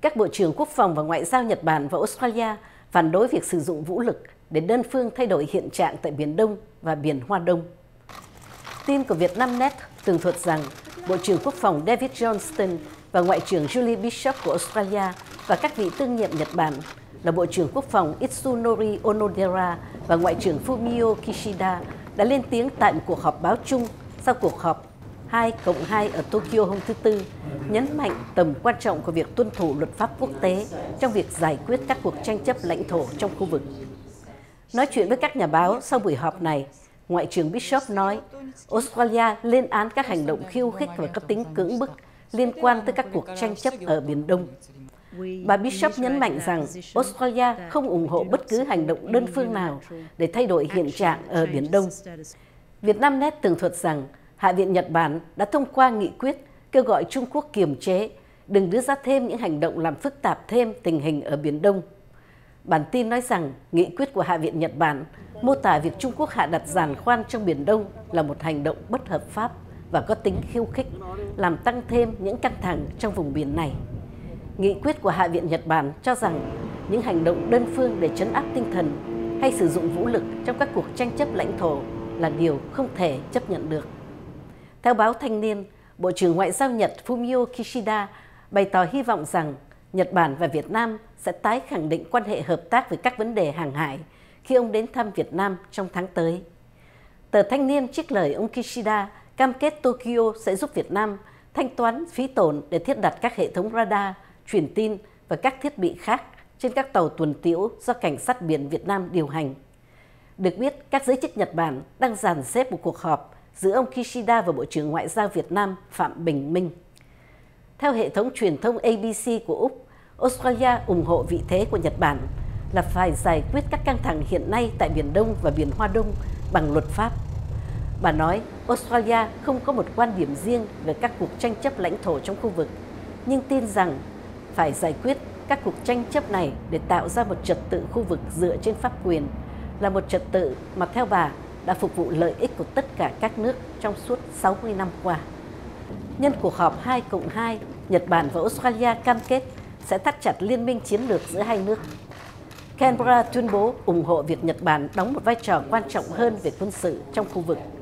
Các bộ trưởng quốc phòng và ngoại giao Nhật Bản và Australia phản đối việc sử dụng vũ lực để đơn phương thay đổi hiện trạng tại Biển Đông và Biển Hoa Đông. Tin của Vietnamnet tường thuật rằng Bộ trưởng Quốc phòng David Johnston và Ngoại trưởng Julie Bishop của Australia và các vị tương nhiệm Nhật Bản là Bộ trưởng Quốc phòng Itsunori Onodera và Ngoại trưởng Fumio Kishida đã lên tiếng tại một cuộc họp báo chung sau cuộc họp 2+2 ở Tokyo hôm thứ Tư, nhấn mạnh tầm quan trọng của việc tuân thủ luật pháp quốc tế trong việc giải quyết các cuộc tranh chấp lãnh thổ trong khu vực. Nói chuyện với các nhà báo sau buổi họp này, Ngoại trưởng Bishop nói Australia lên án các hành động khiêu khích và có tính cưỡng bức liên quan tới các cuộc tranh chấp ở Biển Đông. Bà Bishop nhấn mạnh rằng Australia không ủng hộ bất cứ hành động đơn phương nào để thay đổi hiện trạng ở Biển Đông. Vietnamnet tường thuật rằng Hạ viện Nhật Bản đã thông qua nghị quyết kêu gọi Trung Quốc kiềm chế, đừng đưa ra thêm những hành động làm phức tạp thêm tình hình ở Biển Đông. Bản tin nói rằng nghị quyết của Hạ viện Nhật Bản mô tả việc Trung Quốc hạ đặt giàn khoan trong Biển Đông là một hành động bất hợp pháp và có tính khiêu khích, làm tăng thêm những căng thẳng trong vùng biển này. Nghị quyết của Hạ viện Nhật Bản cho rằng những hành động đơn phương để trấn áp tinh thần hay sử dụng vũ lực trong các cuộc tranh chấp lãnh thổ là điều không thể chấp nhận được. Theo báo Thanh niên, Bộ trưởng Ngoại giao Nhật Fumio Kishida bày tỏ hy vọng rằng Nhật Bản và Việt Nam sẽ tái khẳng định quan hệ hợp tác về các vấn đề hàng hải khi ông đến thăm Việt Nam trong tháng tới. Tờ Thanh niên trích lời ông Kishida cam kết Tokyo sẽ giúp Việt Nam thanh toán phí tổn để thiết đặt các hệ thống radar, truyền tin và các thiết bị khác trên các tàu tuần tiễu do Cảnh sát biển Việt Nam điều hành. Được biết, các giới chức Nhật Bản đang dàn xếp một cuộc họp giữa ông Kishida và Bộ trưởng Ngoại giao Việt Nam Phạm Bình Minh. Theo hệ thống truyền thông ABC của Úc, Australia ủng hộ vị thế của Nhật Bản là phải giải quyết các căng thẳng hiện nay tại Biển Đông và Biển Hoa Đông bằng luật pháp. Bà nói Australia không có một quan điểm riêng về các cuộc tranh chấp lãnh thổ trong khu vực, nhưng tin rằng phải giải quyết các cuộc tranh chấp này để tạo ra một trật tự khu vực dựa trên pháp quyền, là một trật tự mà theo bà đã phục vụ lợi ích của tất cả các nước trong suốt 60 năm qua. Nhân cuộc họp 2+2, Nhật Bản và Australia cam kết sẽ thắt chặt liên minh chiến lược giữa hai nước. Canberra tuyên bố ủng hộ việc Nhật Bản đóng một vai trò quan trọng hơn về quân sự trong khu vực.